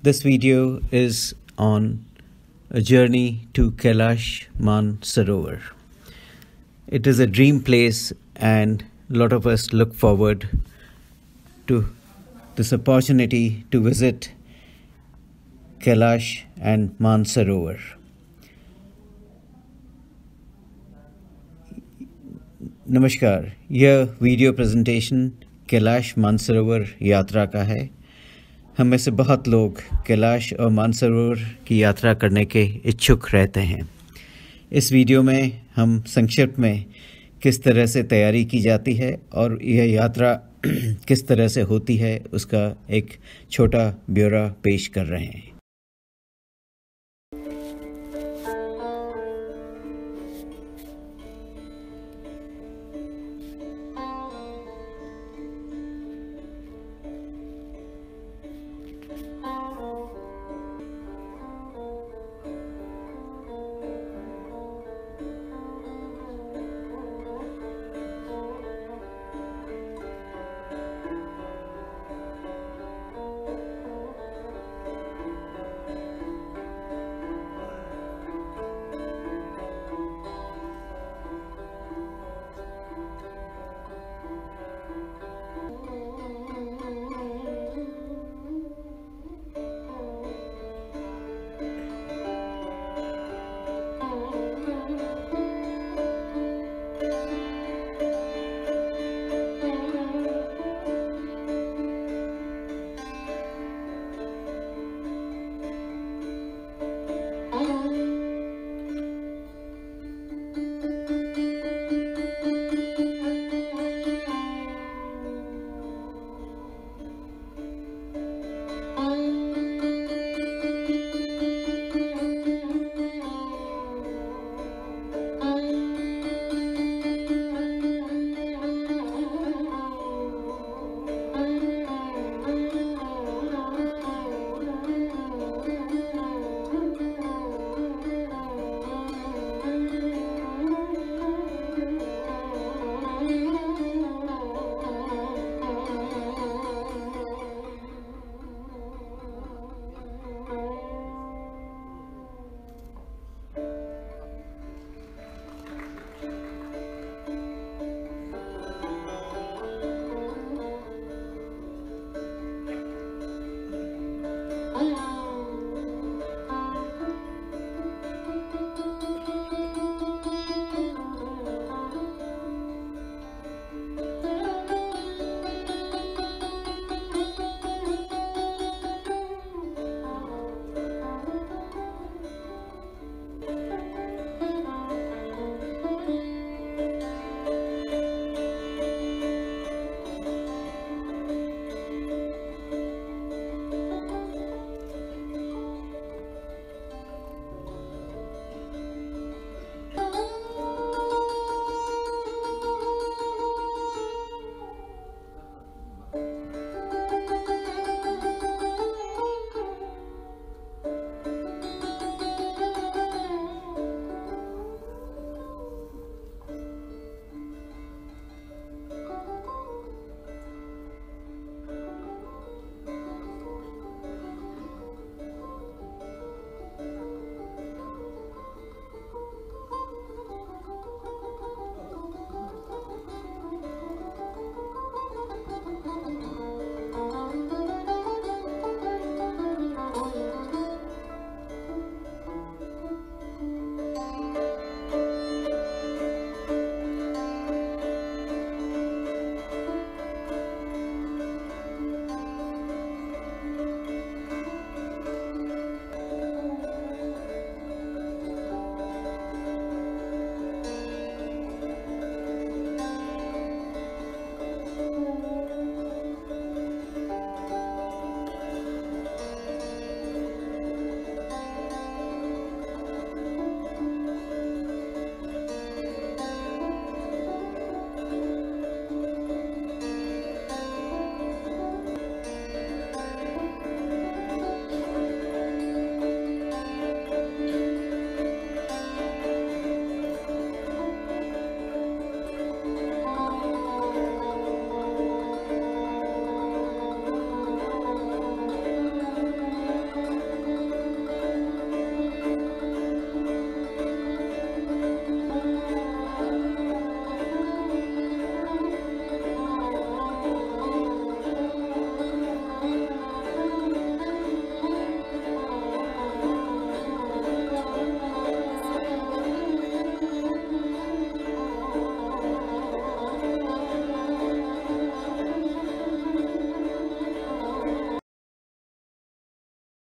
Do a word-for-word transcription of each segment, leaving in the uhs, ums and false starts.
This video is on a journey to Kailash Mansarovar. It is a dream place and a lot of us look forward to this opportunity to visit Kailash and Mansarovar. नमस्कार, यह video presentation Kailash Mansarovar यात्रा का है। हम में से बहुत लोग कैलाश और मानसरोवर की यात्रा करने के इच्छुक रहते हैं। इस वीडियो में हम संक्षिप्त में किस तरह से तैयारी की जाती है और यह यात्रा किस तरह से होती है उसका एक छोटा ब्यौरा पेश कर रहे हैं।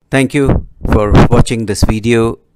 Thank you for watching this video.